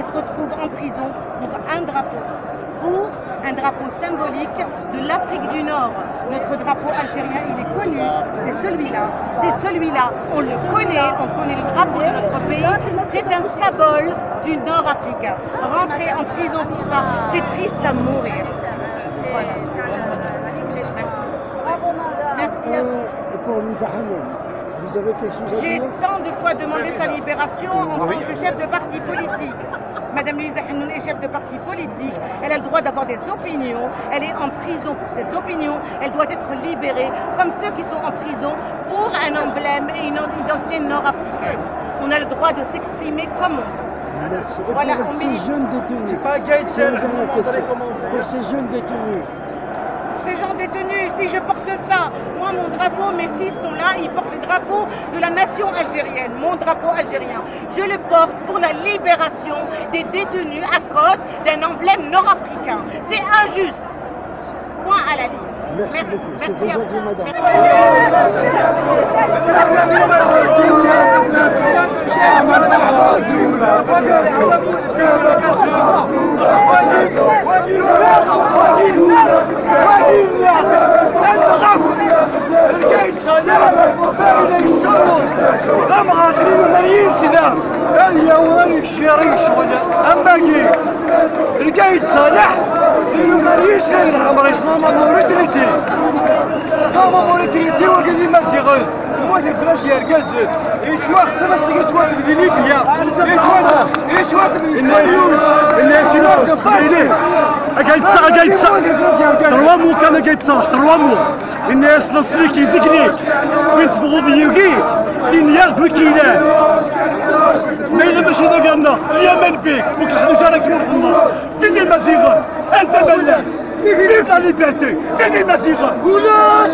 se retrouve en prison pour un drapeau symbolique de l'Afrique du Nord. Notre drapeau algérien, il est connu, c'est celui-là, on le connaît, on connaît le drapeau de notre pays, c'est un symbole du Nord africain. Rentrer en prison pour ça, c'est triste à mourir. Voilà. Merci à vous. Vous avez quelque chose à dire? J'ai tant de fois demandé sa libération en tant que chef de parti politique. Madame Louisa Hennoun est chef de parti politique, elle a le droit d'avoir des opinions, elle est en prison pour ses opinions, elle doit être libérée, comme ceux qui sont en prison pour un emblème et une identité nord-africaine. On a le droit de s'exprimer comme on veut. Merci. Voilà, pour ces jeunes détenus, c'est la dernière question. Pour ces jeunes détenus, ces gens détenus, si je porte ça, moi mon drapeau, mes fils sont là, ils portent le drapeau de la nation algérienne, mon drapeau algérien. Je le porte pour la libération des détenus à cause d'un emblème nord-africain. C'est injuste. Point à la ligne. Merci beaucoup. C'est Merci à vous. gentil, madame. القايد صالح باين يصور هم عاقلين مليين سنة هذه وراني الشريش ولا اما كي القايد صالح لينو مليين سنة عمري شنو موريتريتي ماما موريتريتي وقال لي ما سيغل موت الفلاش يا رقاز يتواخد بس يتواخد في ليبيا يتواخد في اسبانيول الناس تروامو كان قيتصالح تروامو الناس نصلي كيزكني وين تبغوا بيوكي لين ياخذ وكيلان ما إلا باش إذا قالنا اليمن بيك وك نحن جارك في وقت النار فين المزيغة أنت ملاك فين لا ليبرتي فين المزيغة ولاش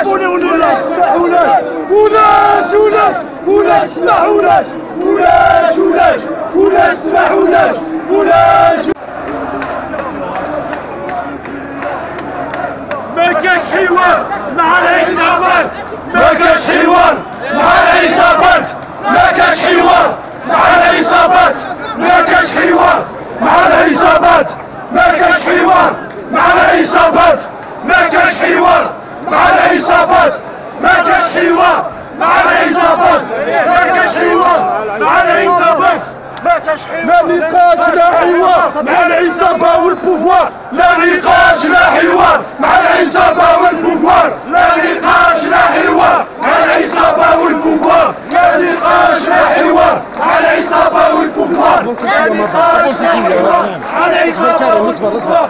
ما كاش حوار مع العصابات ما كاش حوار مع العصابات ما كاش حوار مع العصابات ما كاش حوار مع العصابات ما كاش حوار مع العصابات ما كاش حوار مع العصابات ما كاش حوار مع العصابات ما كاش حوار مع العصابات لا نقاش لا حوار مع العصابة والبوفوار لا نقاش لا حوار مع العصابة والبوفوار لا نقاش لا حوار مع العصابة والبوفوار لا نقاش لا حوار مع العصابة والبوفوار لا نقاش لا حوار مع العصابة والبوفوار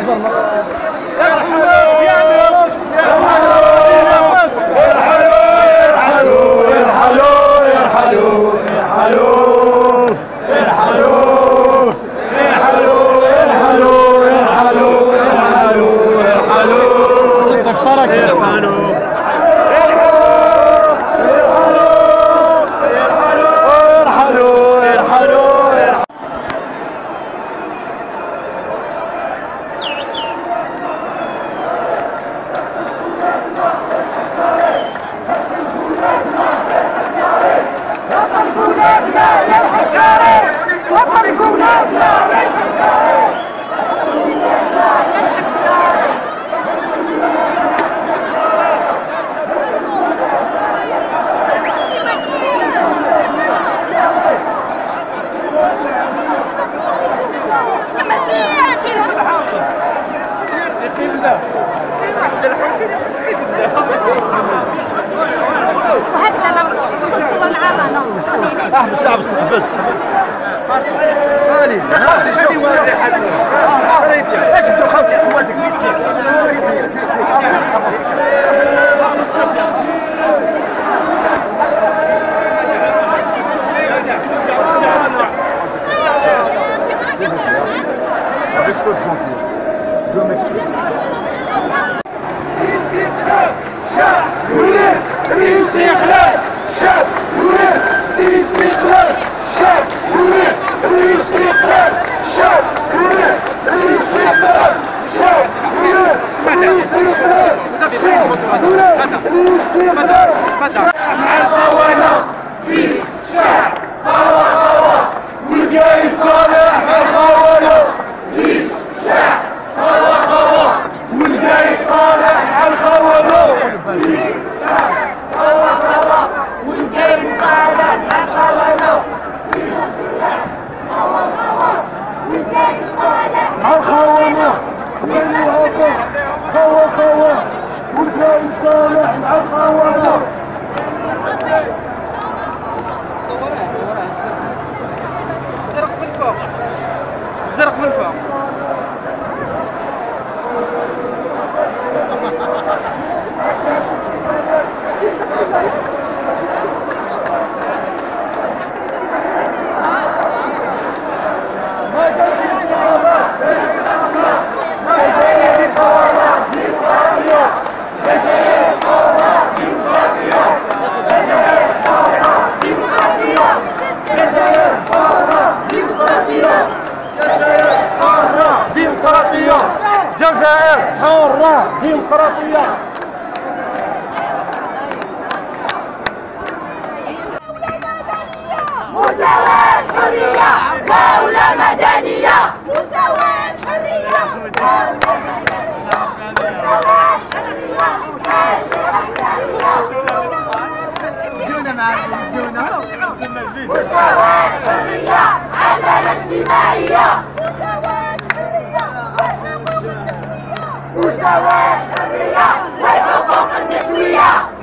احبس تحبس ايش بدو خوتي اخواتك avec peu de gentillesse je m'excuse مع الخونة في الشعب والقايد صالح والقايد صالح على الخونة والقايد صالح على الخونة الخونة وين هكا خوا والقايد صالح على الخونة زرق من فوق زرق من فوق جزائر حرة ديمقراطية. مساواة حرية دولة مدنية مساواة حرية دولة مدنية مساواة حرية مساواة حرية عدالة اجتماعية مساواة حرية والحقوق النسوية